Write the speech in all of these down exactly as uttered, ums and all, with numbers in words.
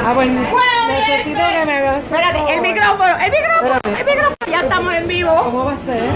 Ah, pues Bueno, necesito que me hagas. Espérate, el micrófono, el micrófono, Espérate. el micrófono. Ya estamos en vivo. ¿Cómo va a ser?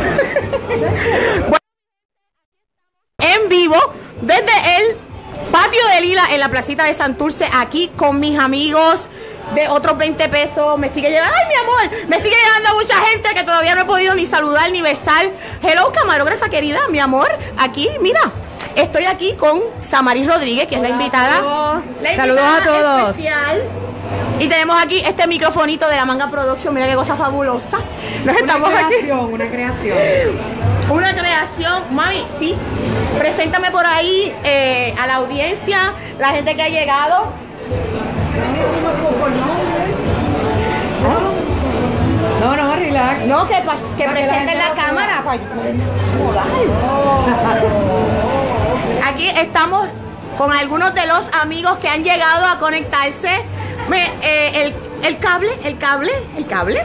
En vivo desde el patio de Lila en la placita de Santurce, aquí con mis amigos de otros veinte pesos. Me sigue llegando, ay mi amor, me sigue llegando mucha gente que todavía no he podido ni saludar ni besar. Hello, camarógrafa querida, mi amor, aquí, mira, estoy aquí con Samaris Rodríguez, que es la invitada. Saludos. La Saludos invitada a todos. especial. Y tenemos aquí este microfonito de la Manga Production, mira qué cosa fabulosa. Nos Una estamos aquí. creación, una creación. Una creación, mami, sí. Preséntame por ahí eh, a la audiencia, la gente que ha llegado. No, no, relax. No, que, pas- que Para que la presenten gente la lo cámara. Para Aquí estamos con algunos de los amigos que han llegado a conectarse. Me, eh, el, el cable, el cable, el cable.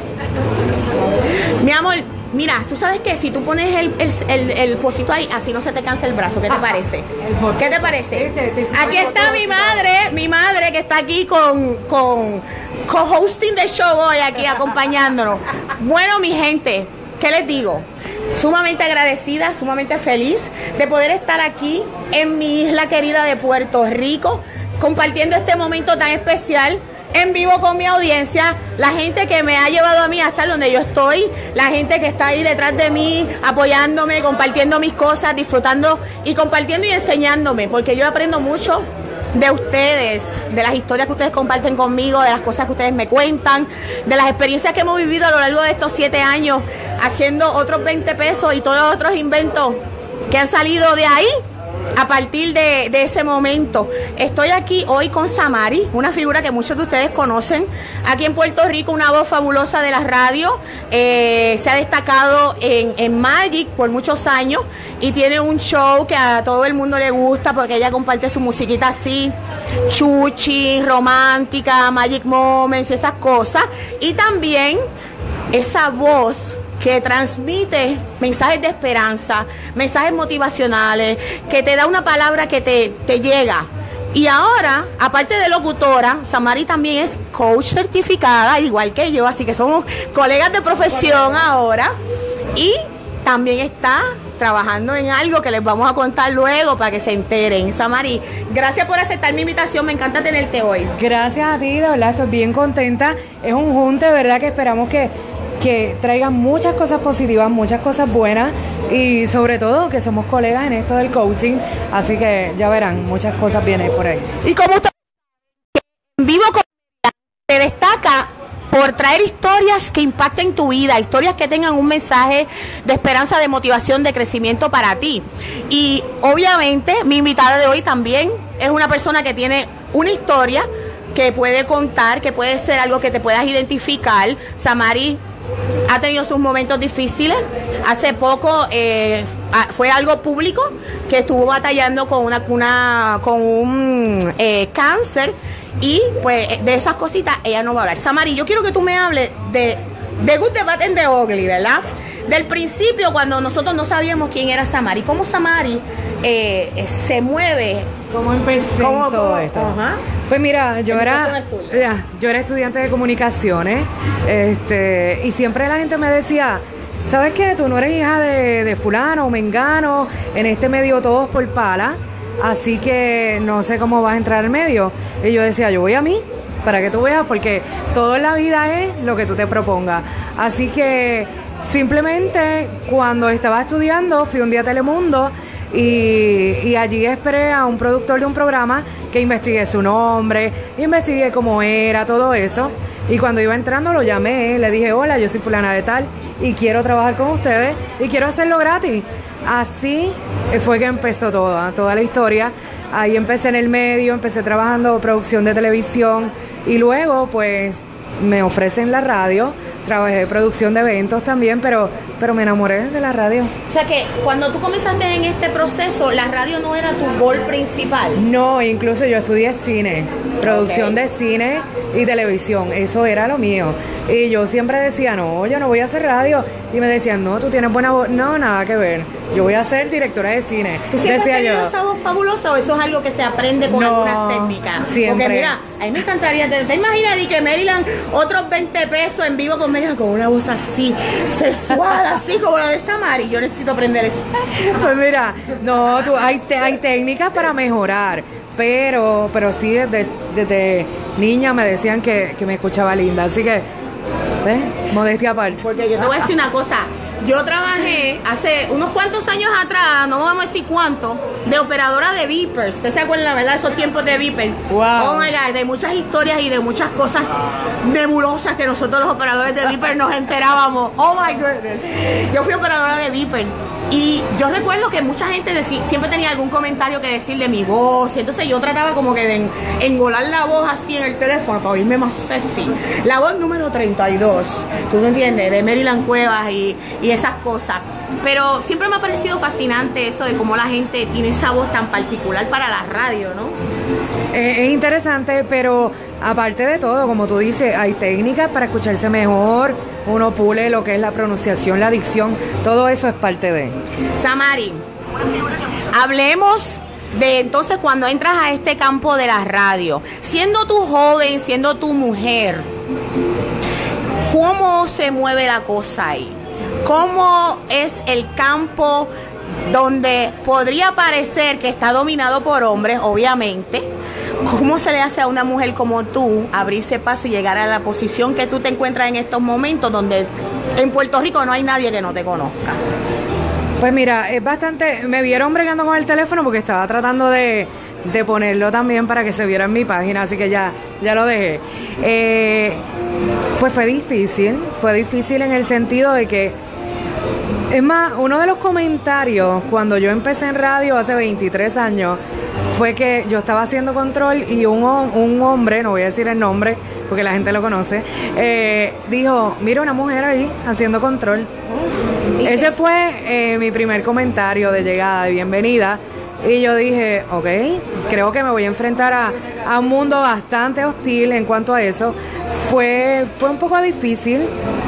Mi amor, mira, tú sabes que si tú pones el, el, el, el pocito ahí, así no se te cansa el brazo. ¿Qué te parece? ¿Qué te parece? Aquí está mi madre, mi madre que está aquí con, con co-hosting del show hoy, aquí acompañándonos. Bueno, mi gente, ¿qué les digo? Sumamente agradecida, sumamente feliz de poder estar aquí en mi isla querida de Puerto Rico, compartiendo este momento tan especial en vivo con mi audiencia, la gente que me ha llevado a mí hasta donde yo estoy, la gente que está ahí detrás de mí, apoyándome, compartiendo mis cosas, disfrutando y compartiendo y enseñándome, porque yo aprendo mucho de ustedes, de las historias que ustedes comparten conmigo, de las cosas que ustedes me cuentan, de las experiencias que hemos vivido a lo largo de estos siete años, haciendo otros veinte pesos y todos los otros inventos que han salido de ahí. A partir de, de ese momento, estoy aquí hoy con Samaris, una figura que muchos de ustedes conocen, aquí en Puerto Rico, una voz fabulosa de la radio, eh, se ha destacado en, en Magic por muchos años y tiene un show que a todo el mundo le gusta porque ella comparte su musiquita así, chuchi, romántica, Magic Moments, esas cosas, y también esa voz que transmite mensajes de esperanza, mensajes motivacionales, que te da una palabra que te, te llega. Y ahora, aparte de locutora, Samaris también es coach certificada, igual que yo, así que somos colegas de profesión ahora. Y también está trabajando en algo que les vamos a contar luego para que se enteren. Samaris, gracias por aceptar mi invitación, me encanta tenerte hoy. Gracias a ti, de verdad, estoy bien contenta. Es un junte, ¿verdad? Que esperamos que que traigan muchas cosas positivas, muchas cosas buenas y sobre todo que somos colegas en esto del coaching, así que ya verán, muchas cosas vienen por ahí. Y como usted en vivo con se destaca por traer historias que impacten tu vida, historias que tengan un mensaje de esperanza, de motivación, de crecimiento para ti. Y obviamente mi invitada de hoy también es una persona que tiene una historia que puede contar, que puede ser algo que te puedas identificar. Samaris ha tenido sus momentos difíciles. Hace poco eh, fue algo público que estuvo batallando con una, una con un eh, cáncer y pues de esas cositas ella no va a hablar. Samaris, yo quiero que tú me hables de The Good, The Bad and The Ugly, ¿verdad? Del principio, cuando nosotros no sabíamos quién era Samaris, cómo Samaris eh, se mueve. ¿Cómo empecé ¿Cómo, todo cómo? esto? Ajá. Pues mira, yo El era, micrófono es tuyo. ya, yo era estudiante de comunicaciones, este, y siempre la gente me decía, ¿sabes qué? Tú no eres hija de, de fulano o mengano, en este medio todos por pala, así que no sé cómo vas a entrar al medio. Y yo decía, yo voy a mí, para que tú veas, porque todo en la vida es lo que tú te propongas. Así que simplemente cuando estaba estudiando, fui un día a Telemundo, Y, y allí esperé a un productor de un programa que investigué su nombre, investigué cómo era, todo eso. Y cuando iba entrando lo llamé, le dije, hola, yo soy fulana de tal y quiero trabajar con ustedes y quiero hacerlo gratis. Así fue que empezó toda, toda la historia. Ahí empecé en el medio, empecé trabajando producción de televisión y luego pues me ofrecen la radio. Trabajé de producción de eventos también, pero, pero me enamoré de la radio. O sea que cuando tú comenzaste en este proceso, la radio no era tu gol principal. No, incluso yo estudié cine, producción Okay. de cine y televisión, eso era lo mío. Y yo siempre decía, no, yo no voy a hacer radio. Y me decían, no, tú tienes buena voz. No, nada que ver. Yo voy a ser directora de cine. ¿Tú siempre decía has tenido yo. esa voz fabulosa o eso es algo que se aprende con No, algunas técnicas? siempre. Porque mira, a mí me encantaría, ¿te, te imaginas de que Maryland, otros veinte pesos en vivo con Maryland con una voz así, sexual, así como la de Samari? Yo necesito aprender eso. Pues mira, no, tú, hay, te- hay técnicas para mejorar, pero, pero sí desde, desde niña me decían que, que me escuchaba linda, así que, ¿ves? Modestia aparte. Porque yo te voy a decir una cosa. Yo trabajé hace unos cuantos años atrás, no vamos a decir cuánto, de operadora de Vipers. ¿Usted se acuerda, verdad, de esos tiempos de Vipers? Wow. Oh my God, de muchas historias y de muchas cosas nebulosas que nosotros los operadores de Vipers nos enterábamos. Oh my goodness. Yo fui operadora de Vipers y yo recuerdo que mucha gente decí- siempre tenía algún comentario que decir de mi voz. Y entonces yo trataba como que de en- engolar la voz así en el teléfono para oírme más sexy. La voz número treinta y dos, ¿tú me entiendes? De Maryland Cuevas y, y esas cosas. Pero siempre me ha parecido fascinante eso de cómo la gente tiene esa voz tan particular para la radio, ¿no? Eh, es interesante, pero aparte de todo, como tú dices, hay técnicas para escucharse mejor, uno pule lo que es la pronunciación, la dicción, todo eso es parte de. Samari, hablemos de entonces cuando entras a este campo de la radio. Siendo tú joven, siendo tú mujer, ¿cómo se mueve la cosa ahí? ¿Cómo es el campo donde podría parecer que está dominado por hombres, obviamente? ¿Cómo se le hace a una mujer como tú abrirse paso y llegar a la posición que tú te encuentras en estos momentos donde en Puerto Rico no hay nadie que no te conozca? Pues mira, es bastante, me vieron bregando con el teléfono porque estaba tratando de, de ponerlo también para que se viera en mi página, así que ya, ya lo dejé. Eh, pues fue difícil, fue difícil en el sentido de que, es más, uno de los comentarios cuando yo empecé en radio hace veintitrés años fue que yo estaba haciendo control y un, hom- un hombre, no voy a decir el nombre porque la gente lo conoce, eh, dijo, mira una mujer ahí haciendo control. Ese fue eh, mi primer comentario de llegada, de bienvenida. Y yo dije, ok, creo que me voy a enfrentar a, a un mundo bastante hostil en cuanto a eso. Fue, fue un poco difícil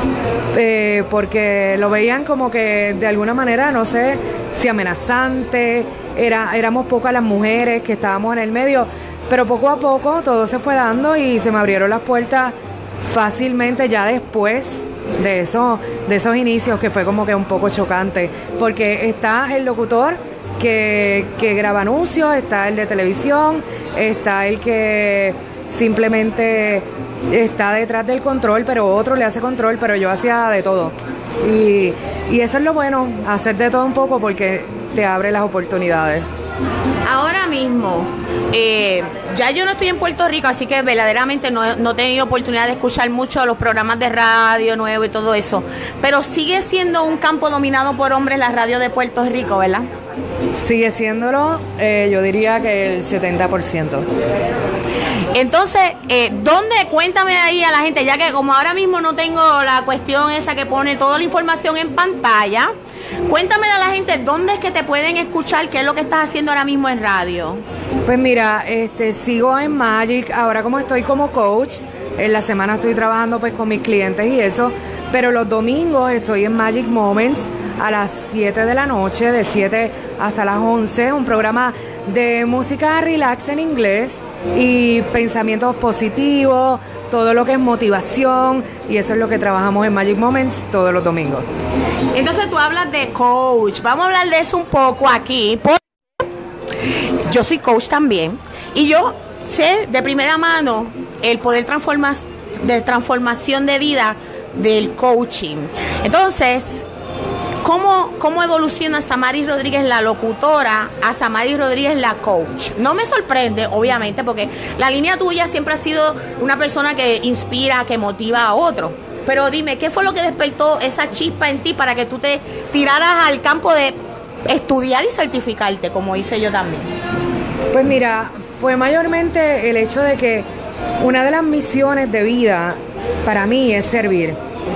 eh, porque lo veían como que de alguna manera, no sé, si amenazante. Era, éramos pocas las mujeres que estábamos en el medio, pero poco a poco todo se fue dando y se me abrieron las puertas fácilmente ya después de eso, de esos inicios, que fue como que un poco chocante, porque está el locutor que, que graba anuncios, está el de televisión, está el que simplemente está detrás del control, pero otro le hace control, pero yo hacía de todo. Y, y eso es lo bueno, hacer de todo un poco, porque te abre las oportunidades. Ahora mismo, eh, ya yo no estoy en Puerto Rico, así que verdaderamente no, no he tenido oportunidad de escuchar mucho los programas de radio nuevo y todo eso, pero sigue siendo un campo dominado por hombres la radio de Puerto Rico, ¿verdad? Sigue siéndolo, eh, yo diría que el setenta por ciento. Entonces, eh, ¿dónde? Cuéntame ahí a la gente, ya que como ahora mismo no tengo la cuestión esa que pone toda la información en pantalla, cuéntame a la gente dónde es que te pueden escuchar, qué es lo que estás haciendo ahora mismo en radio. Pues mira, este, sigo en Magic, ahora como estoy como coach, en la semana estoy trabajando pues con mis clientes y eso, pero los domingos estoy en Magic Moments a las siete de la noche, de siete hasta las once, un programa de música relax en inglés y pensamientos positivos, todo lo que es motivación, y eso es lo que trabajamos en Magic Moments todos los domingos. Entonces tú hablas de coach, vamos a hablar de eso un poco aquí, porque yo soy coach también y yo sé de primera mano el poder transformar, de transformación de vida del coaching. Entonces, ¿Cómo, ¿Cómo evoluciona Samari Rodríguez, la locutora, a Samari Rodríguez, la coach? No me sorprende, obviamente, porque la línea tuya siempre ha sido una persona que inspira, que motiva a otros. Pero dime, ¿qué fue lo que despertó esa chispa en ti para que tú te tiraras al campo de estudiar y certificarte, como hice yo también? Pues mira, fue mayormente el hecho de que una de las misiones de vida para mí es servir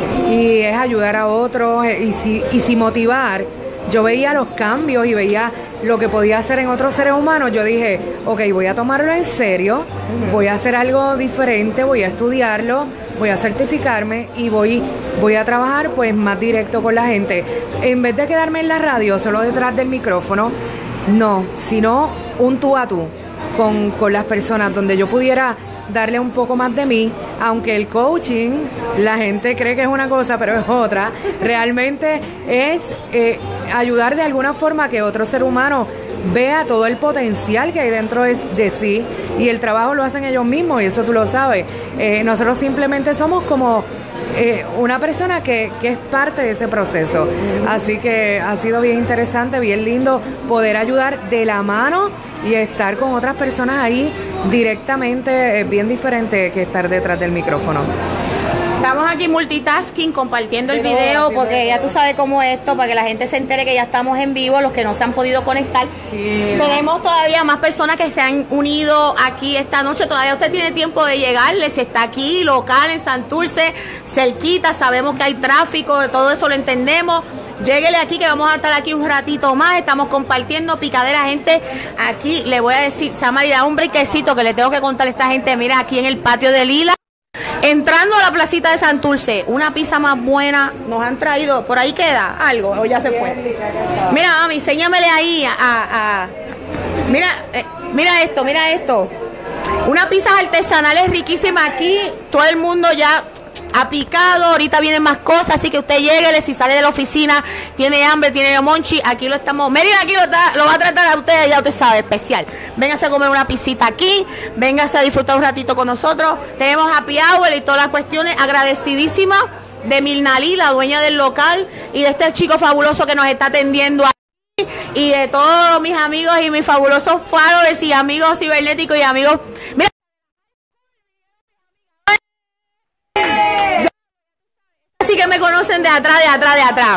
y es ayudar a otros y si, y si motivar. Yo veía los cambios y veía lo que podía hacer en otros seres humanos. Yo dije, ok, voy a tomarlo en serio, uh-huh. voy a hacer algo diferente, voy a estudiarlo, voy a certificarme y voy, voy a trabajar pues más directo con la gente. En vez de quedarme en la radio solo detrás del micrófono, no, sino un tú a tú con, con las personas donde yo pudiera darle un poco más de mí, aunque el coaching, la gente cree que es una cosa, pero es otra. Realmente es eh, ayudar de alguna forma a que otro ser humano vea todo el potencial que hay dentro de, de sí, y el trabajo lo hacen ellos mismos, y eso tú lo sabes. Eh, nosotros simplemente somos como eh, una persona que, que es parte de ese proceso. Así que ha sido bien interesante, bien lindo poder ayudar de la mano y estar con otras personas ahí directamente. Es bien diferente que estar detrás del micrófono. Estamos aquí multitasking, compartiendo el video, porque ya tú sabes cómo es esto, para que la gente se entere que ya estamos en vivo, los que no se han podido conectar. Sí. Tenemos todavía más personas que se han unido aquí esta noche. Todavía usted tiene tiempo de llegarles, está aquí, local, en Santurce, cerquita, sabemos que hay tráfico, todo eso lo entendemos. Lléguele aquí que vamos a estar aquí un ratito más, estamos compartiendo picadera, gente. Aquí le voy a decir, Samari, da un brequecito que le tengo que contar a esta gente. Mira, aquí en el patio de Lila, entrando a la placita de Santurce, una pizza más buena nos han traído. ¿Por ahí queda algo o ya se fue? Mira, mami, enséñamele ahí a... a, a mira, eh, mira esto, mira esto. Una pizza artesanal riquísima aquí. Todo el mundo ya ha picado. Ahorita vienen más cosas, así que usted lléguele. Si sale de la oficina, tiene hambre, tiene monchi, aquí lo estamos. Mira, aquí lo, está, lo va a tratar a usted, ya usted sabe, especial. Véngase a comer una pisita aquí, véngase a disfrutar un ratito con nosotros. Tenemos happy hour y todas las cuestiones. Agradecidísima de Milnalí, la dueña del local, y de este chico fabuloso que nos está atendiendo aquí, y de todos mis amigos y mis fabulosos followers y amigos cibernéticos y amigos. Mira, así que me conocen de atrás, de atrás, de atrás.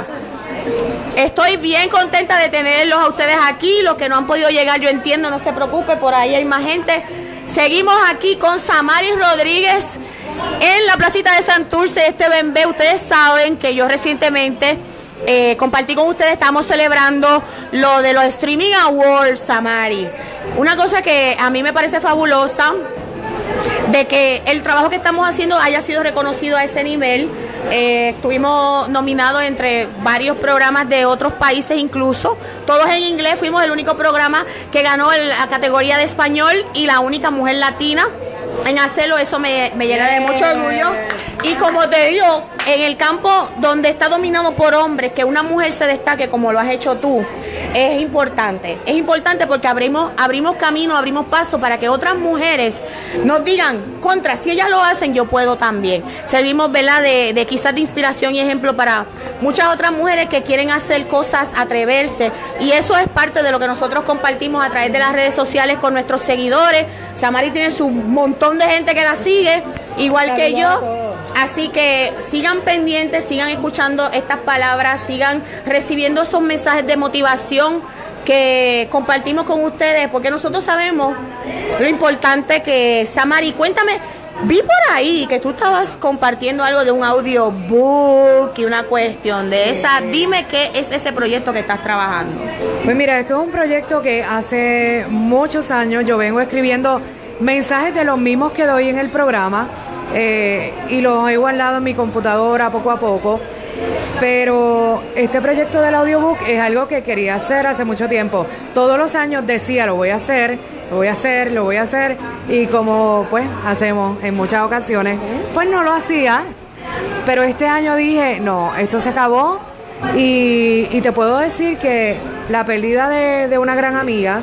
Estoy bien contenta de tenerlos a ustedes aquí. Los que no han podido llegar, yo entiendo, no se preocupe, por ahí hay más gente. Seguimos aquí con Samari Rodríguez en la placita de Santurce, este Bembé. Ustedes saben que yo recientemente eh, compartí con ustedes, estamos celebrando lo de los Streaming Awards, Samari. Una cosa que a mí me parece fabulosa, de que el trabajo que estamos haciendo haya sido reconocido a ese nivel. Eh, estuvimos nominados entre varios programas de otros países, incluso todos en inglés. Fuimos el único programa que ganó el, la categoría de español y la única mujer latina en hacerlo. Eso me, me llena de mucho orgullo. Y como te digo, en el campo donde está dominado por hombres, que una mujer se destaque como lo has hecho tú, es importante. Es importante porque abrimos, abrimos camino, abrimos paso para que otras mujeres nos digan, contra, si ellas lo hacen, yo puedo también. Servimos, ¿verdad?, de, de quizás de inspiración y ejemplo para muchas otras mujeres que quieren hacer cosas, atreverse. Y eso es parte de lo que nosotros compartimos a través de las redes sociales con nuestros seguidores. Samari tiene su montón de gente que la sigue, igual que yo. Así que sigan pendientes, sigan escuchando estas palabras, sigan recibiendo esos mensajes de motivación que compartimos con ustedes, porque nosotros sabemos lo importante que es. Samari, cuéntame, vi por ahí que tú estabas compartiendo algo de un audiobook y una cuestión de esa. Dime qué es ese proyecto que estás trabajando. Pues mira, esto es un proyecto que hace muchos años yo vengo escribiendo mensajes de los mismos que doy en el programa. Eh, y los he guardado en mi computadora poco a poco, pero este proyecto del audiobook es algo que quería hacer hace mucho tiempo. Todos los años decía, lo voy a hacer, lo voy a hacer, lo voy a hacer, y como pues hacemos en muchas ocasiones, pues no lo hacía. Pero este año dije, no, esto se acabó, y, y te puedo decir que la pérdida de, de una gran amiga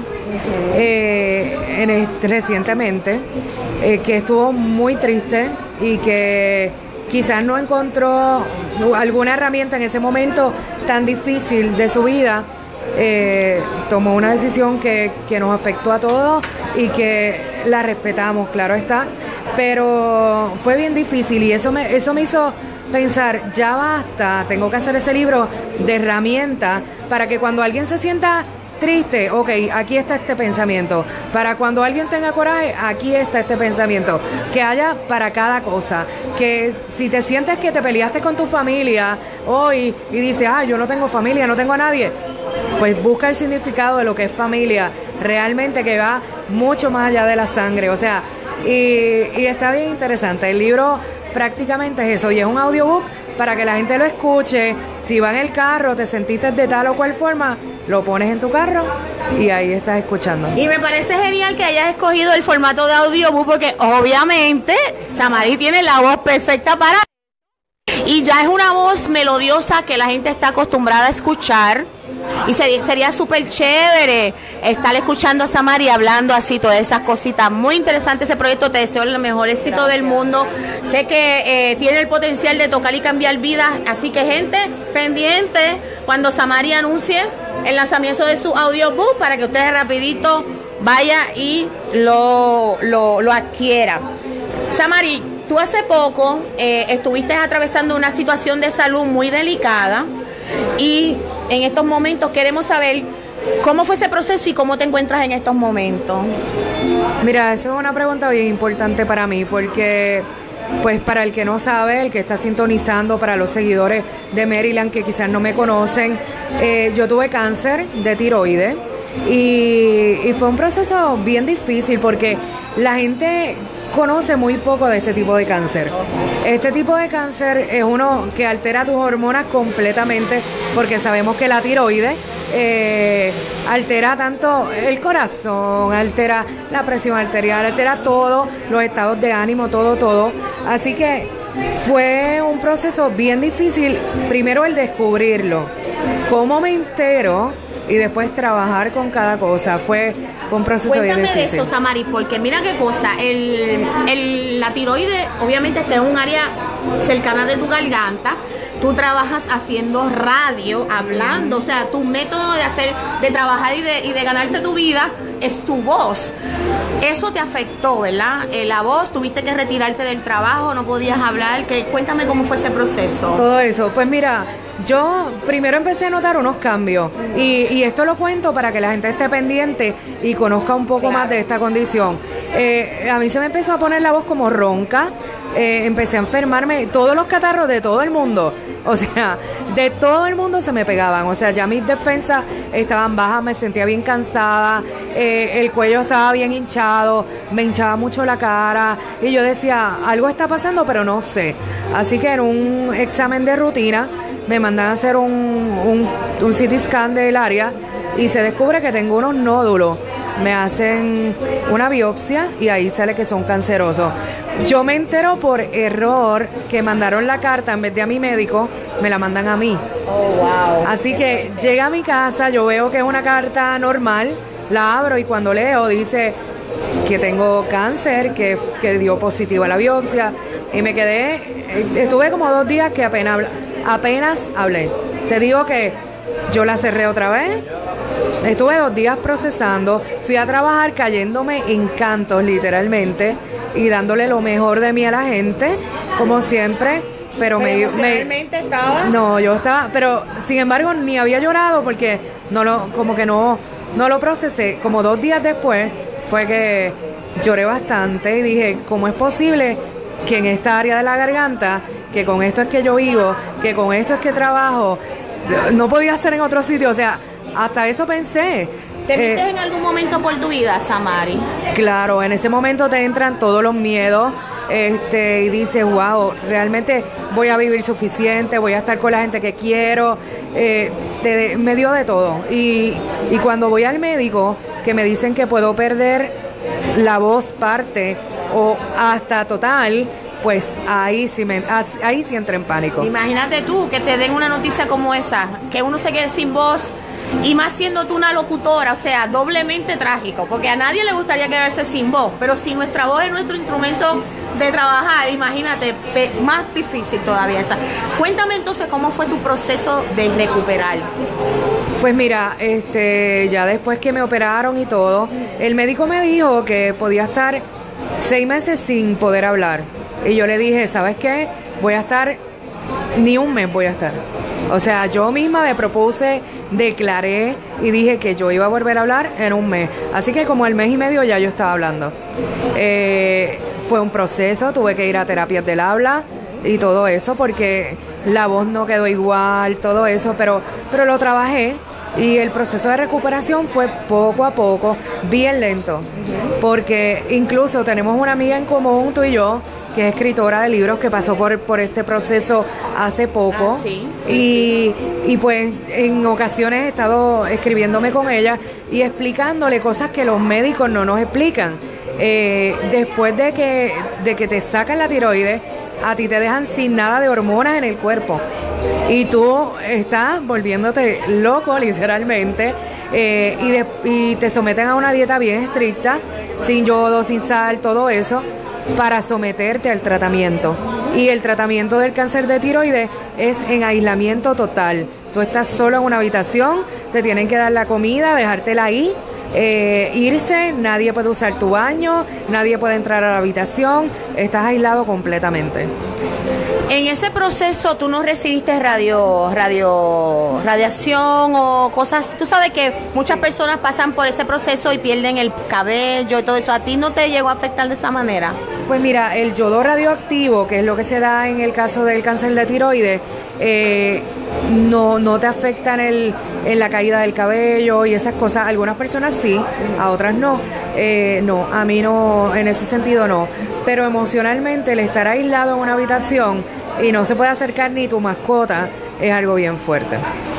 eh, en este, recientemente, eh, que estuvo muy triste y que quizás no encontró alguna herramienta en ese momento tan difícil de su vida, eh, tomó una decisión que, que nos afectó a todos y que la respetamos, claro está, pero fue bien difícil, y eso me, eso me hizo pensar, ya basta, tengo que hacer ese libro de herramientas para que cuando alguien se sienta triste, ok, aquí está este pensamiento. Para cuando alguien tenga coraje, aquí está este pensamiento. Que haya para cada cosa. Que si te sientes que te peleaste con tu familia hoy y dices, ah, yo no tengo familia, no tengo a nadie, pues busca el significado de lo que es familia, realmente, que va mucho más allá de la sangre. O sea, y, y está bien interesante. El libro prácticamente es eso, y es un audiobook para que la gente lo escuche. Si va en el carro, te sentiste de tal o cual forma, lo pones en tu carro y ahí estás escuchando. Y me parece genial que hayas escogido el formato de audiobook, porque obviamente Samari tiene la voz perfecta para... Y ya es una voz melodiosa que la gente está acostumbrada a escuchar. Y sería sería súper chévere estar escuchando a Samari hablando así, todas esas cositas. Muy interesante ese proyecto, te deseo el mejor éxito Gracias. Del mundo. Sé que eh, tiene el potencial de tocar y cambiar vidas, así que gente, pendiente cuando Samari anuncie el lanzamiento de su audiobook para que ustedes rapidito vaya y lo, lo, lo adquiera. Samari, tú hace poco eh, estuviste atravesando una situación de salud muy delicada y en estos momentos queremos saber cómo fue ese proceso y cómo te encuentras en estos momentos. Mira, esa es una pregunta bien importante para mí, porque pues para el que no sabe, el que está sintonizando, para los seguidores de Maryland que quizás no me conocen, eh, yo tuve cáncer de tiroides y, y fue un proceso bien difícil porque la gente conoce muy poco de este tipo de cáncer. Este tipo de cáncer es uno que altera tus hormonas completamente, porque sabemos que la tiroides eh, altera tanto el corazón, altera la presión arterial, altera todos los estados de ánimo, todo, todo. Así que fue un proceso bien difícil, primero el descubrirlo, cómo me entero y después trabajar con cada cosa. Fue, fue un proceso Cuéntame bien difícil. de eso, Samari, porque mira qué cosa, el, el, la tiroides obviamente está en un área cercana de tu garganta. Tú trabajas haciendo radio, hablando, o sea, tu método de hacer, de trabajar y de, y de ganarte tu vida es tu voz. Eso te afectó, ¿verdad? Eh, la voz, tuviste que retirarte del trabajo, no podías hablar. Que, cuéntame cómo fue ese proceso. Todo eso, pues mira, yo primero empecé a notar unos cambios y, y esto lo cuento para que la gente esté pendiente y conozca un poco claro. más de esta condición. Eh, a mí se me empezó a poner la voz como ronca, eh, empecé a enfermarme, todos los catarros de todo el mundo, o sea, de todo el mundo se me pegaban, o sea, ya mis defensas estaban bajas, me sentía bien cansada, eh, el cuello estaba bien hinchado, me hinchaba mucho la cara y yo decía, algo está pasando pero no sé, así que en un examen de rutina me mandan a hacer un, un, un C T scan del área y se descubre que tengo unos nódulos. Me hacen una biopsia y ahí sale que son cancerosos. Yo me entero por error que mandaron la carta, en vez de a mi médico, me la mandan a mí. Oh, wow. Así que llega a mi casa, yo veo que es una carta normal, la abro y cuando leo dice que tengo cáncer, que, que dio positivo a la biopsia y me quedé, estuve como dos días que apenas, apenas hablé. Te digo que yo la cerré otra vez. Estuve dos días procesando, fui a trabajar cayéndome en cantos literalmente y dándole lo mejor de mí a la gente, como siempre, pero, pero me... ¿Emocionalmente estabas? No, yo estaba, pero sin embargo ni había llorado porque no lo, como que no, no lo procesé. Como dos días después fue que lloré bastante y dije, ¿cómo es posible que en esta área de la garganta, que con esto es que yo vivo, que con esto es que trabajo, no podía ser en otro sitio? O sea, hasta eso pensé. ¿Te viste eh, en algún momento por tu vida, Samari? Claro, en ese momento te entran todos los miedos este, y dices, wow, realmente voy a vivir suficiente, voy a estar con la gente que quiero. Eh, te, me dio de todo. Y, y cuando voy al médico, que me dicen que puedo perder la voz parte o hasta total, pues ahí sí, me, ahí sí entré en pánico. Imagínate tú que te den una noticia como esa, que uno se quede sin voz. Y más siendo tú una locutora, o sea, doblemente trágico, porque a nadie le gustaría quedarse sin voz, pero si nuestra voz es nuestro instrumento de trabajar, imagínate, más difícil todavía esa. Cuéntame entonces cómo fue tu proceso de recuperar. Pues mira, este, ya después que me operaron y todo, el médico me dijo que podía estar seis meses sin poder hablar. Y yo le dije, ¿sabes qué? Voy a estar, ni un mes voy a estar. O sea, yo misma me propuse declaré y dije que yo iba a volver a hablar en un mes. Así que como al mes y medio ya yo estaba hablando. Eh, fue un proceso, tuve que ir a terapias del habla y todo eso porque la voz no quedó igual, todo eso, pero, pero lo trabajé. Y el proceso de recuperación fue poco a poco, bien lento, porque incluso tenemos una amiga en común, tú y yo, que es escritora de libros, que pasó por, por este proceso hace poco. Ah, sí, sí, y, sí. y pues en ocasiones he estado escribiéndome con ella y explicándole cosas que los médicos no nos explican. Eh, después de que, de que te sacan la tiroides, a ti te dejan sin nada de hormonas en el cuerpo. Y tú estás volviéndote loco, literalmente, eh, y, de, y te someten a una dieta bien estricta, sin yodo, sin sal, todo eso, para someterte al tratamiento. Y el tratamiento del cáncer de tiroides es en aislamiento total. Tú estás solo en una habitación, te tienen que dar la comida, dejártela ahí, eh, irse, nadie puede usar tu baño, nadie puede entrar a la habitación, estás aislado completamente. En ese proceso tú no recibiste radio, radio, radiación o cosas. Tú sabes que muchas personas pasan por ese proceso y pierden el cabello y todo eso. ¿A ti no te llegó a afectar de esa manera? Pues mira, el yodo radioactivo, que es lo que se da en el caso del cáncer de tiroides, eh, no, no te afecta en, el, en la caída del cabello y esas cosas. Algunas personas sí, a otras no. Eh, no, a mí no, en ese sentido no. Pero emocionalmente el estar aislado en una habitación y no se puede acercar ni tu mascota es algo bien fuerte.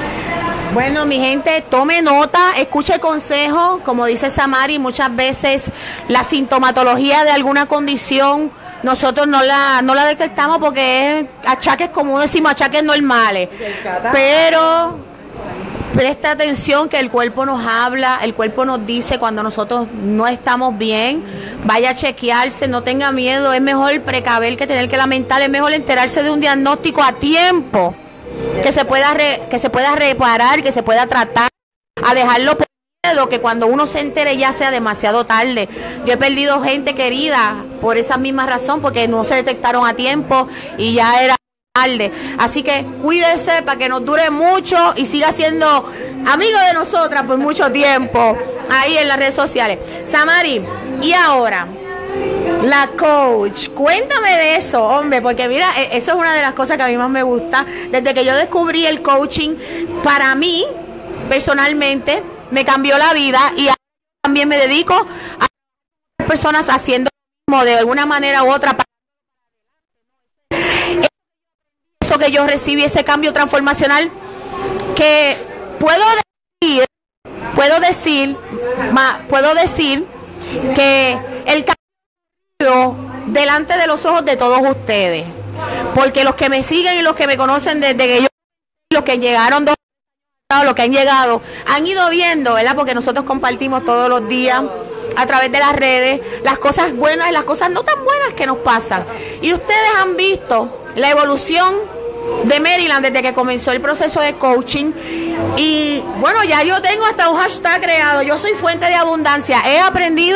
Bueno, mi gente, tome nota, escuche el consejo. Como dice Samari, muchas veces la sintomatología de alguna condición nosotros no la, no la detectamos porque es achaques, como decimos, achaques normales. Pero presta atención que el cuerpo nos habla, el cuerpo nos dice cuando nosotros no estamos bien. Vaya a chequearse, no tenga miedo, es mejor precaver que tener que lamentar, es mejor enterarse de un diagnóstico a tiempo, que se pueda re, que se pueda reparar, que se pueda tratar, a dejarlo por miedo, que cuando uno se entere ya sea demasiado tarde. Yo he perdido gente querida por esa misma razón, porque no se detectaron a tiempo y ya era tarde. Así que cuídese para que nos dure mucho y siga siendo amigo de nosotras por mucho tiempo ahí en las redes sociales. Samari, y ahora, la coach, cuéntame de eso, hombre, porque mira, eso es una de las cosas que a mí más me gusta. Desde que yo descubrí el coaching, para mí, personalmente, me cambió la vida y también me dedico a personas haciendo de alguna manera u otra. Eso que yo recibí, ese cambio transformacional, que puedo decir, puedo decir, ma, puedo decir que el cambio delante de los ojos de todos ustedes, porque los que me siguen y los que me conocen desde que yo, los que llegaron dos los que han llegado, han ido viendo, ¿verdad? Porque nosotros compartimos todos los días a través de las redes las cosas buenas y las cosas no tan buenas que nos pasan. Y ustedes han visto la evolución de Maryland desde que comenzó el proceso de coaching. Y bueno, ya yo tengo hasta un hashtag creado. Yo soy fuente de abundancia. He aprendido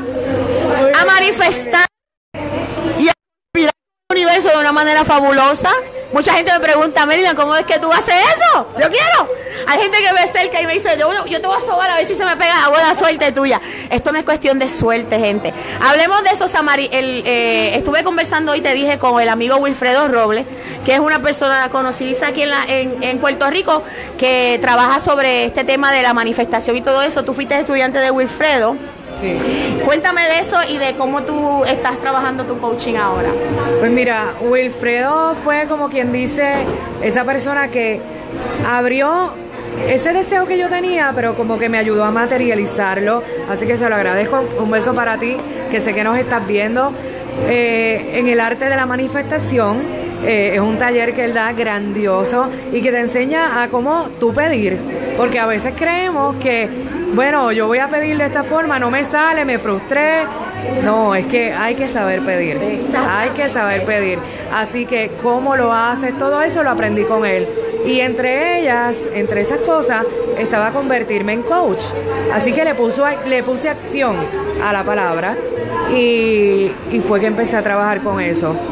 a manifestar y a inspirar el universo de una manera fabulosa. Mucha gente me pregunta, Maryland, ¿cómo es que tú haces eso? Yo quiero. Hay gente que me acerca y me dice, yo, yo te voy a sobar a ver si se me pega la buena suerte tuya. Esto no es cuestión de suerte, gente. Hablemos de eso, Samari. El, eh, estuve conversando hoy, te dije, con el amigo Wilfredo Robles, que es una persona conocida aquí en, la, en, en Puerto Rico, que trabaja sobre este tema de la manifestación y todo eso. Tú fuiste estudiante de Wilfredo. Sí. Cuéntame de eso y de cómo tú estás trabajando tu coaching ahora. Pues mira, Wilfredo fue como quien dice, esa persona que abrió ese deseo que yo tenía, pero como que me ayudó a materializarlo. Así que se lo agradezco. Un beso para ti, que sé que nos estás viendo. Eh, en el arte de la manifestación, eh, es un taller que él da grandioso y que te enseña a cómo tú pedir. Porque a veces creemos que, bueno, yo voy a pedir de esta forma, no me sale, me frustré. No, es que hay que saber pedir. Hay que saber pedir. Así que cómo lo haces, todo eso lo aprendí con él. Y entre ellas, entre esas cosas, estaba convertirme en coach. Así que le, puso, le puse acción a la palabra y, y fue que empecé a trabajar con eso.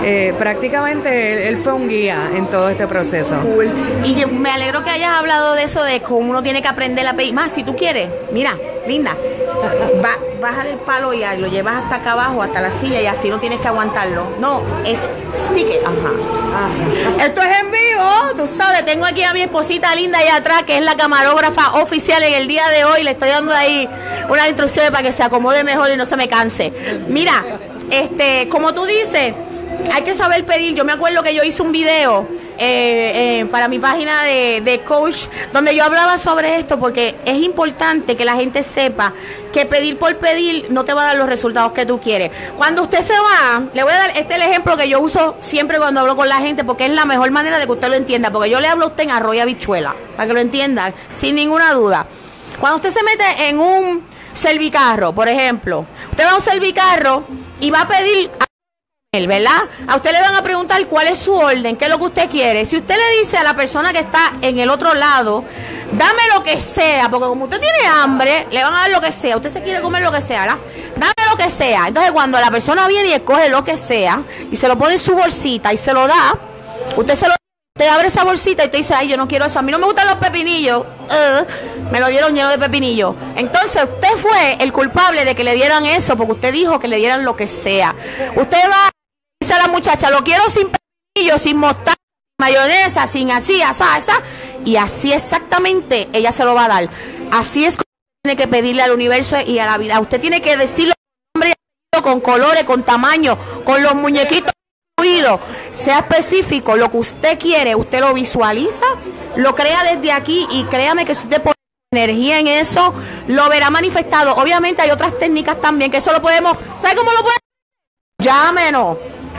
eh, prácticamente él, él fue un guía en todo este proceso. Cool. Y que me alegro que hayas hablado de eso, de cómo uno tiene que aprender a pedir. Más, si tú quieres, mira, linda, va, bájale el palo y lo llevas hasta acá abajo, hasta la silla, y así no tienes que aguantarlo. No, es sticker. Ajá. Ajá. Esto es en vivo, tú sabes, tengo aquí a mi esposita linda allá atrás, que es la camarógrafa oficial en el día de hoy. Le estoy dando ahí unas instrucciones para que se acomode mejor y no se me canse. Mira, este, como tú dices, hay que saber pedir. Yo me acuerdo que yo hice un video eh, eh, para mi página de, de coach, donde yo hablaba sobre esto, porque es importante que la gente sepa que pedir por pedir no te va a dar los resultados que tú quieres. Cuando usted se va, le voy a dar este el ejemplo que yo uso siempre cuando hablo con la gente, porque es la mejor manera de que usted lo entienda, porque yo le hablo a usted en arroz y habichuela, para que lo entienda, sin ninguna duda. Cuando usted se mete en un servicarro, por ejemplo, usted va a un servicarro y va a pedir, ¿verdad? A usted le van a preguntar cuál es su orden, qué es lo que usted quiere. Si usted le dice a la persona que está en el otro lado, dame lo que sea, porque como usted tiene hambre, le van a dar lo que sea. Usted se quiere comer lo que sea, ¿verdad? Dame lo que sea. Entonces, cuando la persona viene y escoge lo que sea y se lo pone en su bolsita y se lo da, usted se lo Usted abre esa bolsita y usted dice, ay, yo no quiero eso, a mí no me gustan los pepinillos. Uh, me lo dieron lleno de pepinillos. Entonces usted fue el culpable de que le dieran eso, porque usted dijo que le dieran lo que sea. Usted va y dice a la muchacha, lo quiero sin pepinillos, sin mostaza, sin mayonesa, sin así, asá, asá. Y así exactamente ella se lo va a dar. Así es como tiene que pedirle al universo y a la vida. Usted tiene que decirle con colores, con tamaño, con los muñequitos. Sea específico, lo que usted quiere, usted lo visualiza, lo crea desde aquí y créame que si usted pone energía en eso, lo verá manifestado. Obviamente hay otras técnicas también, que eso lo podemos, ¿sabe cómo lo podemos? Llámenos,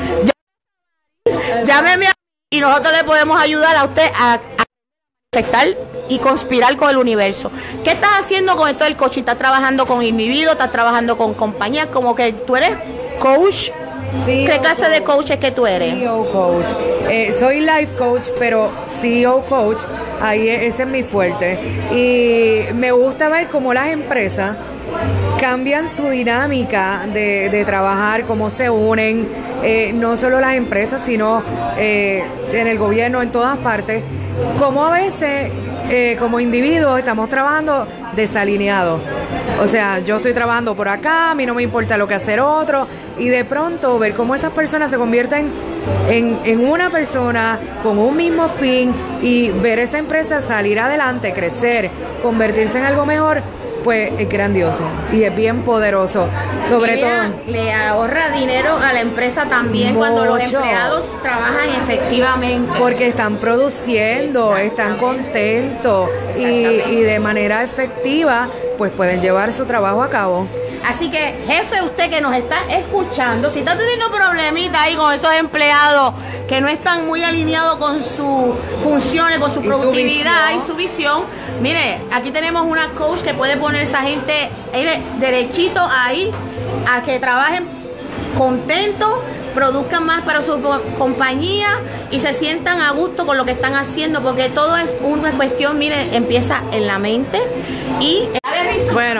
llámeme a y nosotros le podemos ayudar a usted a, a manifestar y conspirar con el universo. ¿Qué estás haciendo con esto del coaching? ¿Estás trabajando con individuos? ¿Estás trabajando con compañías? Como que tú eres coach. ¿Qué clase de coach es que tú eres? C E O coach. Eh, soy life coach, pero C E O coach, ahí ese es mi fuerte. Y me gusta ver cómo las empresas cambian su dinámica de, de trabajar, cómo se unen, eh, no solo las empresas, sino eh, en el gobierno, en todas partes, cómo a veces eh, como individuos estamos trabajando desalineados. O sea, yo estoy trabajando por acá, a mí no me importa lo que hacer otro, y de pronto ver cómo esas personas se convierten en, en una persona con un mismo fin y ver esa empresa salir adelante, crecer, convertirse en algo mejor, pues es grandioso y es bien poderoso. Sobre mira, todo le ahorra dinero a la empresa también mucho, cuando los empleados trabajan efectivamente. Porque están produciendo, están contentos y, y de manera efectiva pues pueden llevar su trabajo a cabo. Así que, jefe, usted que nos está escuchando, si está teniendo problemitas ahí con esos empleados que no están muy alineados con sus funciones, con su y productividad su y su visión, mire, aquí tenemos una coach que puede poner a esa gente mire, derechito ahí a que trabajen contentos, produzcan más para su compañía y se sientan a gusto con lo que están haciendo, porque todo es una cuestión, mire, empieza en la mente y... Bueno.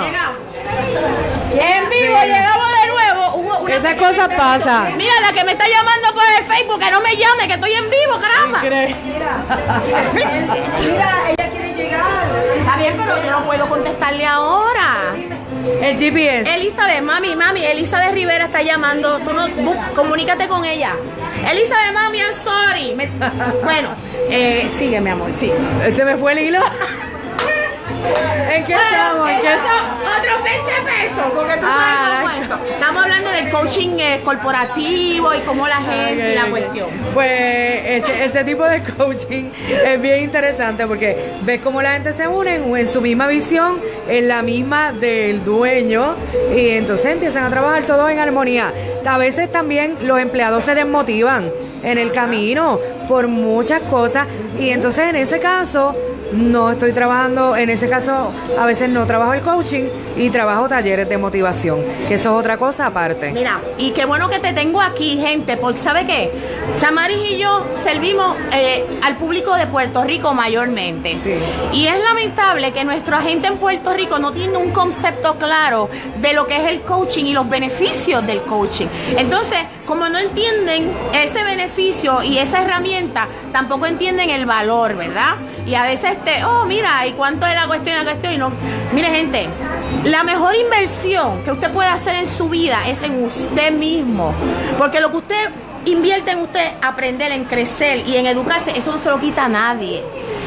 En vivo, sí. Llegamos de nuevo. Hubo una Esas cosas pasan. Mira, la que me está llamando por el Facebook, que no me llame, que estoy en vivo, caramba. Mira, mira, ella quiere llegar. Está bien, pero yo no puedo contestarle ahora. El G P S. Elizabeth, mami, mami, Elizabeth Rivera está llamando. Tú no, bu, comunícate con ella. Elizabeth, mami, I'm sorry. Me, bueno, eh, sigue, mi amor, sí. Se me fue el hilo. ¿En qué bueno, estamos? ¿En qué otros veinte pesos, porque tú ah, sabes cómo esto. Estamos hablando del coaching eh, corporativo y cómo la gente okay, y la okay. cuestión. Pues ese, ese tipo de coaching es bien interesante porque ves cómo la gente se une en, en su misma visión, en la misma del dueño, y entonces empiezan a trabajar todos en armonía. A veces también los empleados se desmotivan en el camino por muchas cosas, y entonces en ese caso no estoy trabajando, en ese caso a veces no trabajo el coaching, y trabajo talleres de motivación, que eso es otra cosa aparte. Mira, y qué bueno que te tengo aquí, gente, porque ¿sabe qué? Samaris y yo servimos eh, al público de Puerto Rico mayormente. Sí. Y es lamentable que nuestra gente en Puerto Rico no tiene un concepto claro de lo que es el coaching y los beneficios del coaching. Entonces, como no entienden ese beneficio y esa herramienta, tampoco entienden el valor, ¿verdad? Y a veces te, oh, mira, ¿y cuánto es la cuestión, la cuestión? Y no. Mire, gente, la mejor inversión que usted puede hacer en su vida es en usted mismo. Porque lo que usted invierte en usted, aprender, en crecer y en educarse, eso no se lo quita a nadie.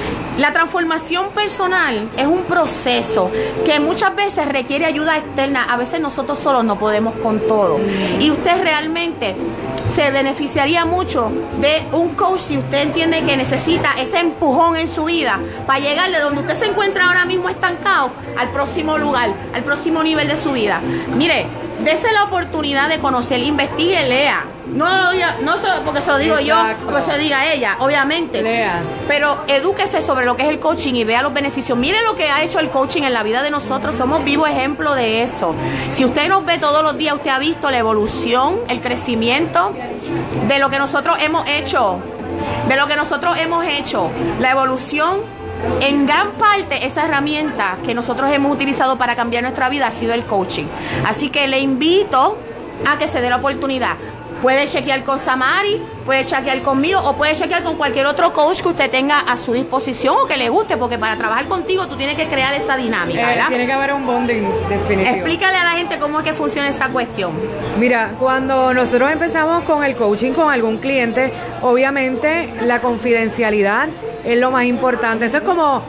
La transformación personal es un proceso que muchas veces requiere ayuda externa. A veces nosotros solos no podemos con todo. Y usted realmente se beneficiaría mucho de un coach si usted entiende que necesita ese empujón en su vida para llegar de donde usted se encuentra ahora mismo estancado al próximo lugar, al próximo nivel de su vida. Mire, dése la oportunidad de conocer, investigue, lea. No, no solo porque se lo digo Exacto. yo, porque se lo diga ella, obviamente. Lea. Pero edúquese sobre lo que es el coaching y vea los beneficios. Mire lo que ha hecho el coaching en la vida de nosotros. Somos vivo ejemplo de eso. Si usted nos ve todos los días, usted ha visto la evolución, el crecimiento de lo que nosotros hemos hecho. De lo que nosotros hemos hecho. La evolución, en gran parte, esa herramienta que nosotros hemos utilizado para cambiar nuestra vida ha sido el coaching. Así que le invito a que se dé la oportunidad. Puede chequear con Samari, puede chequear conmigo o puede chequear con cualquier otro coach que usted tenga a su disposición o que le guste, porque para trabajar contigo tú tienes que crear esa dinámica, ¿verdad? Eh, tiene que haber un bonding definitivo. Explícale a la gente cómo es que funciona esa cuestión. Mira, cuando nosotros empezamos con el coaching con algún cliente, obviamente la confidencialidad es lo más importante. Eso es como...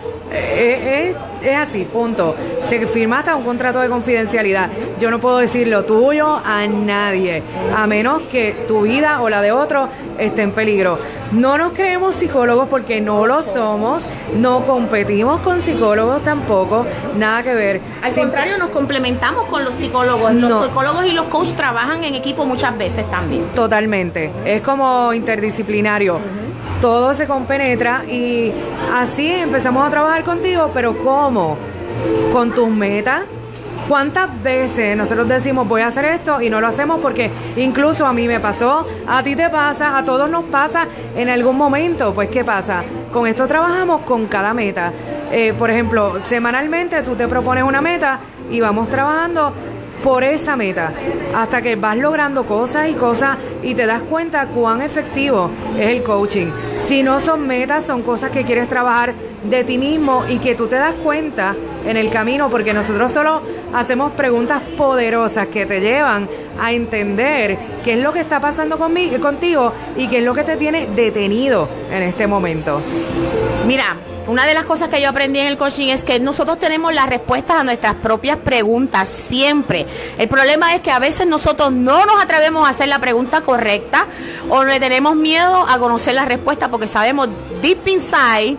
Eh, es, es así, punto. Se firma hasta un contrato de confidencialidad. Yo no puedo decir lo tuyo a nadie, a menos que tu vida o la de otro esté en peligro. No nos creemos psicólogos porque no lo somos, no competimos con psicólogos tampoco, nada que ver. Al Sin... contrario, nos complementamos con los psicólogos. Los no. psicólogos y los coaches trabajan en equipo muchas veces también. Totalmente, es como interdisciplinario. Uh-huh. Todo se compenetra y así empezamos a trabajar contigo, pero ¿cómo? Con tus metas. ¿Cuántas veces nosotros decimos voy a hacer esto y no lo hacemos? Porque incluso a mí me pasó, a ti te pasa, a todos nos pasa en algún momento. Pues ¿qué pasa? Con esto trabajamos con cada meta. Eh, por ejemplo, semanalmente tú te propones una meta y vamos trabajando por esa meta hasta que vas logrando cosas y cosas y te das cuenta cuán efectivo es el coaching. Si no son metas, son cosas que quieres trabajar de ti mismo y que tú te das cuenta en el camino, porque nosotros solo hacemos preguntas poderosas que te llevan a entender qué es lo que está pasando conmigo, contigo y qué es lo que te tiene detenido en este momento. Mira, una de las cosas que yo aprendí en el coaching es que nosotros tenemos las respuestas a nuestras propias preguntas siempre. El problema es que a veces nosotros no nos atrevemos a hacer la pregunta correcta o le tenemos miedo a conocer la respuesta porque sabemos deep inside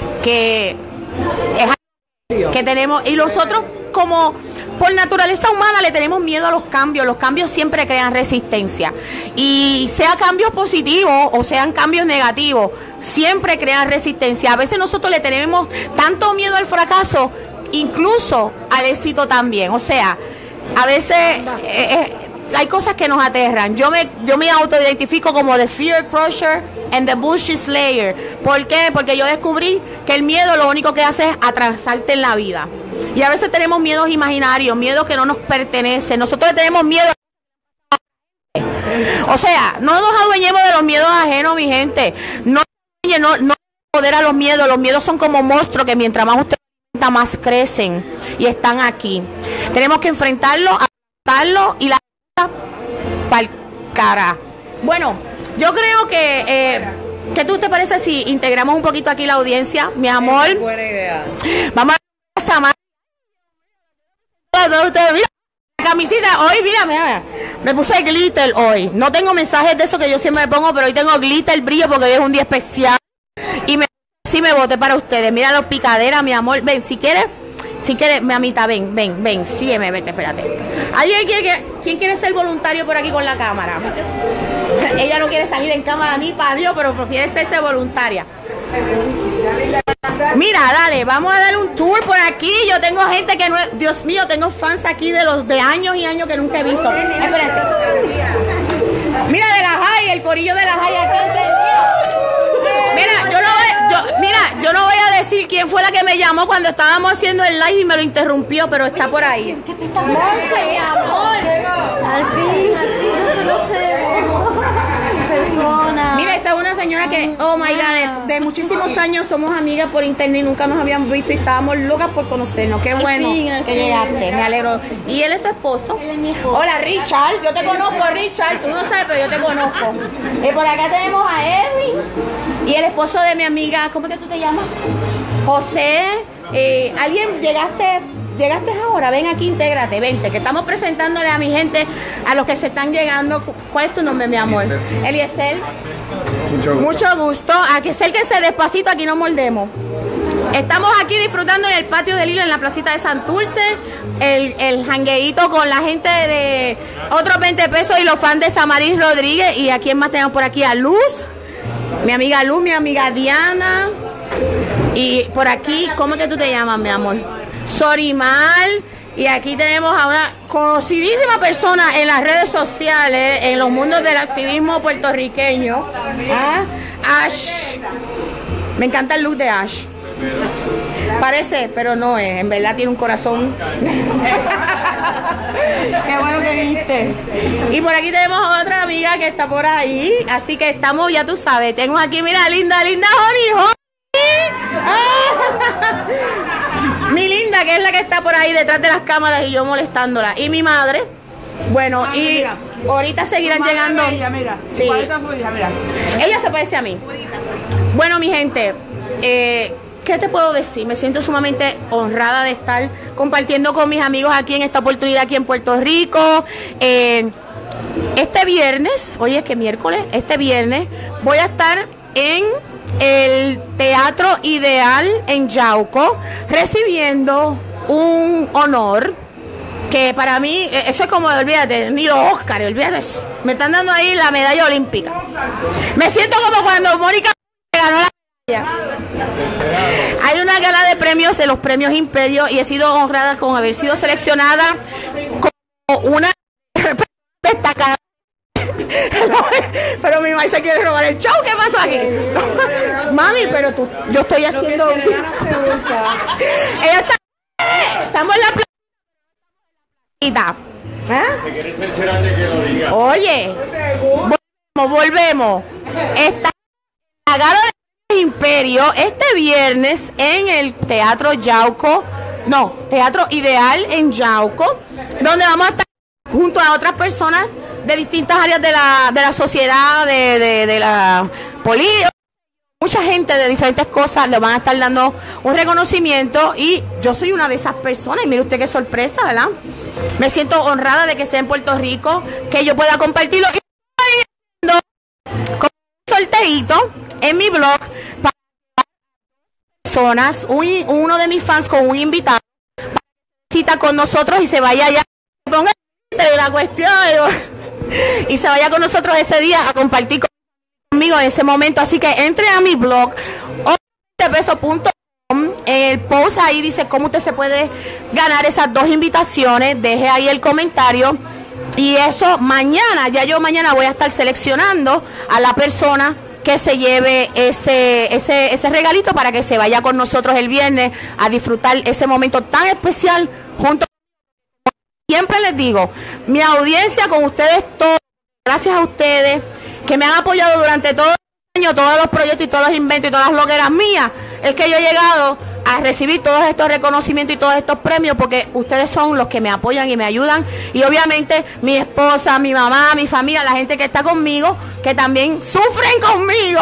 que es que tenemos, y nosotros como por naturaleza humana le tenemos miedo a los cambios. Los cambios siempre crean resistencia. Y sea cambios positivos o sean cambios negativos, siempre crean resistencia. A veces nosotros le tenemos tanto miedo al fracaso, incluso al éxito también. O sea, a veces eh, eh, hay cosas que nos aterran. Yo me, yo me autoidentifico como the fear crusher and the bullshit slayer. ¿Por qué? Porque yo descubrí que el miedo lo único que hace es atrasarte en la vida. Y a veces tenemos miedos imaginarios, miedos que no nos pertenecen. Nosotros le tenemos miedo. O sea, no nos adueñemos de los miedos ajenos, mi gente. No, no, no poder a los miedos. Los miedos son como monstruos que mientras más usted enfrenta, más crecen y están aquí. Tenemos que enfrentarlo, afrontarlo y la para el cara. Bueno, yo creo que eh, ¿qué tú te parece si integramos un poquito aquí la audiencia, mi amor? Es buena idea. Vamos a Samari. Mira, la camisita, hoy, mira, mira, me puse glitter hoy. No tengo mensajes de eso que yo siempre me pongo, pero hoy tengo glitter, brillo, porque hoy es un día especial. Y me, sí me boté para ustedes. Mira los picaderas, mi amor. Ven, si quieres, si quieres, mi amita, ven, ven, ven, sígueme, vete, espérate. ¿Alguien quiere que, quién quiere ser voluntario por aquí con la cámara? Ella no quiere salir en cámara ni para Dios, pero prefiere serse voluntaria. Mira, dale, vamos a dar un tour por aquí. Yo tengo gente que no es, Dios mío, tengo fans aquí de los de años y años que nunca he visto. Espérate. Mira, de la Jai, el corillo de la Jai aquí encendido. Mira, yo no voy, yo, mira, yo no voy a decir quién fue la que me llamó cuando estábamos haciendo el live y me lo interrumpió, pero está por ahí. Monse, amor. Al fin, al fin, no sé. Persona. Mira, esta es una señora que, oh my God, de, de muchísimos años somos amigas por internet y nunca nos habíamos visto y estábamos locas por conocernos. Qué bueno fin, al que fin. llegaste, me alegro. ¿Y él es tu esposo? Él es mi esposo. Hola, Richard, yo te conozco, Richard, tú no sabes, pero yo te conozco. Y por acá tenemos a Edwin y el esposo de mi amiga, ¿cómo es que tú te llamas? José. Eh, ¿Alguien llegaste? Llegaste ahora, ven aquí, intégrate, vente, que estamos presentándole a mi gente, a los que se están llegando. ¿Cuál es tu nombre, mi amor? Eliezer. Mucho gusto. Mucho gusto. Aquí es el que se despacito, aquí no mordemos. Estamos aquí disfrutando en el patio del Hilo, en la placita de Santurce, el, el jangueíto con la gente de otros veinte pesos y los fans de Samaris Rodríguez. Y a quién más tenemos por aquí, a Luz, mi amiga Luz, mi amiga Diana. Y por aquí, ¿cómo es que tú te llamas, mi amor? Sorimal. Y aquí tenemos a una conocidísima persona en las redes sociales, en los mundos del activismo puertorriqueño. ¿Ah? Ash. Me encanta el look de Ash. Parece, pero no es. En verdad tiene un corazón. Qué bueno que viste. Y por aquí tenemos a otra amiga que está por ahí. Así que estamos, ya tú sabes. Tengo aquí, mira, linda, linda, Joni, Joni. Ah. Mi linda, que es la que está por ahí detrás de las cámaras y yo molestándola. Y mi madre. Bueno, ah, y mira. ahorita seguirán llegando. Ella, mira. Sí. Ella, mira. Ella se parece a mí. Bueno, mi gente, eh, ¿qué te puedo decir? Me siento sumamente honrada de estar compartiendo con mis amigos aquí en esta oportunidad aquí en Puerto Rico. Eh, este viernes, hoy es que miércoles, este viernes voy a estar en el Teatro Ideal en Yauco, recibiendo un honor que para mí, eso es como, olvídate, ni los Óscar, olvídate eso. Me están dando ahí la medalla olímpica. Me siento como cuando Mónica ganó la medalla. Hay una gala de premios en los premios Imperio y he sido honrada con haber sido seleccionada como una destacada. Pero mi mamá se quiere robar el show. ¿Qué pasó aquí? Mami, pero tú, yo estoy haciendo. Ella está. Estamos en la planeta. ¿Eh? Oye, volvemos, volvemos. Está la gala de Imperio este viernes en el Teatro Yauco. No, Teatro Ideal en Yauco, donde vamos a estar junto a otras personas de distintas áreas de la, de la sociedad, de, de, de la política, mucha gente de diferentes cosas le van a estar dando un reconocimiento y yo soy una de esas personas y mire usted qué sorpresa, ¿verdad? Me siento honrada de que sea en Puerto Rico, que yo pueda compartirlo y estoy con un sorteito en mi blog para personas, un, uno de mis fans con un invitado para que cita con nosotros y se vaya allá, ponga la cuestión y se vaya con nosotros ese día a compartir conmigo en ese momento. Así que entre a mi blog veinte pesos punto com, en el post ahí dice cómo usted se puede ganar esas dos invitaciones, deje ahí el comentario y eso mañana, ya yo mañana voy a estar seleccionando a la persona que se lleve ese, ese, ese regalito para que se vaya con nosotros el viernes a disfrutar ese momento tan especial junto. Siempre les digo, mi audiencia con ustedes todos, gracias a ustedes que me han apoyado durante todo el año, todos los proyectos y todos los inventos y todas las loqueras mías, es que yo he llegado a recibir todos estos reconocimientos y todos estos premios porque ustedes son los que me apoyan y me ayudan y obviamente mi esposa, mi mamá, mi familia, la gente que está conmigo, que también sufren conmigo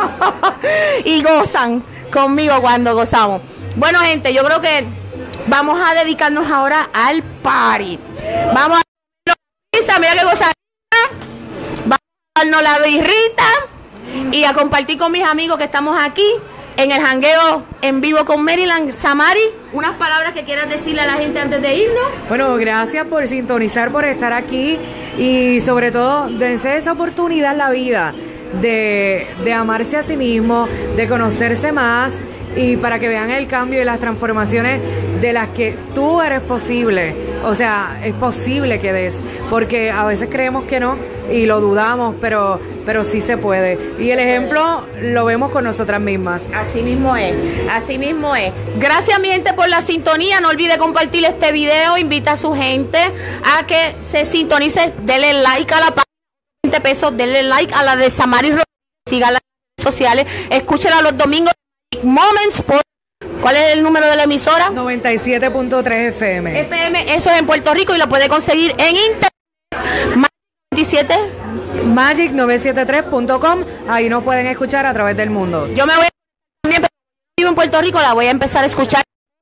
y gozan conmigo cuando gozamos. Bueno, gente, yo creo que vamos a dedicarnos ahora al party. Vamos a mira que gozar, vamos a darnos la birrita y a compartir con mis amigos que estamos aquí en el jangueo en vivo con Maryland. Samari, unas palabras que quieras decirle a la gente antes de irnos. Bueno, gracias por sintonizar, por estar aquí y sobre todo dense esa oportunidad en la vida de, de amarse a sí mismo, de conocerse más y para que vean el cambio y las transformaciones de las que tú eres posible. O sea, es posible que des, porque a veces creemos que no y lo dudamos, pero, pero sí se puede. Y el ejemplo lo vemos con nosotras mismas. Así mismo es, así mismo es. Gracias, mi gente, por la sintonía. No olvide compartir este video, invita a su gente a que se sintonice, denle like a la página, veinte pesos, denle like a la de Samari Rodríguez, siga las redes sociales, escúchela los domingos, Moments por... ¿Cuál es el número de la emisora? noventa y siete punto tres F M. F M, eso es en Puerto Rico y lo puede conseguir en internet. veintisiete Magic novecientos setenta y tres punto com, ahí nos pueden escuchar a través del mundo. Yo me voy a también, pero vivo en Puerto Rico, la voy a empezar a escuchar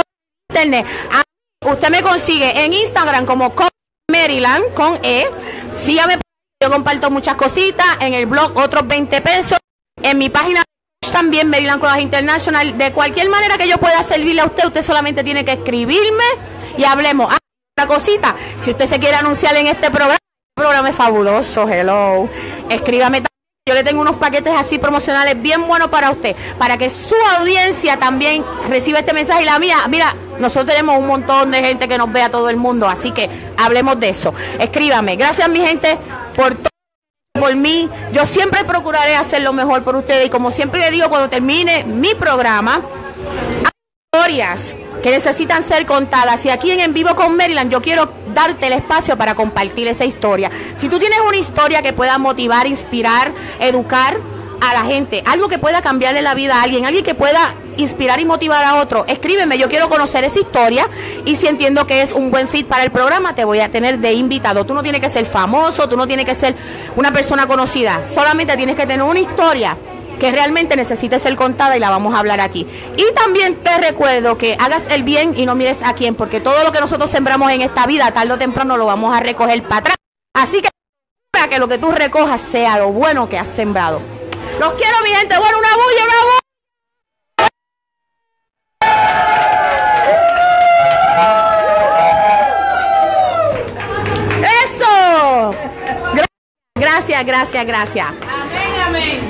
en internet. Usted me consigue en Instagram como Maryland con E. Sígame, yo comparto muchas cositas, en el blog otros veinte pesos, en mi página también Maryland Codas International. De cualquier manera que yo pueda servirle a usted, usted solamente tiene que escribirme y hablemos. Ah, una cosita, si usted se quiere anunciar en este programa, este programa es fabuloso, hello, escríbame también. Yo le tengo unos paquetes así promocionales bien buenos para usted, para que su audiencia también reciba este mensaje y la mía. Mira, nosotros tenemos un montón de gente que nos ve a todo el mundo, así que hablemos de eso. Escríbame. Gracias, mi gente, por todo. Por mí, yo siempre procuraré hacer lo mejor por ustedes y como siempre le digo cuando termine mi programa, hay historias que necesitan ser contadas y aquí en En Vivo con Maryland yo quiero darte el espacio para compartir esa historia. Si tú tienes una historia que pueda motivar, inspirar, educar a la gente, algo que pueda cambiarle la vida a alguien, alguien que pueda inspirar y motivar a otro, escríbeme, yo quiero conocer esa historia y si entiendo que es un buen fit para el programa, te voy a tener de invitado. Tú no tienes que ser famoso, tú no tienes que ser una persona conocida, solamente tienes que tener una historia que realmente necesite ser contada y la vamos a hablar aquí. Y también te recuerdo que hagas el bien y no mires a quién, porque todo lo que nosotros sembramos en esta vida, tarde o temprano lo vamos a recoger para atrás. Así que para que lo que tú recojas sea lo bueno que has sembrado. Los quiero, mi gente. Bueno, una bulla, una bulla. Gracias, gracias, gracias. Amén, amén.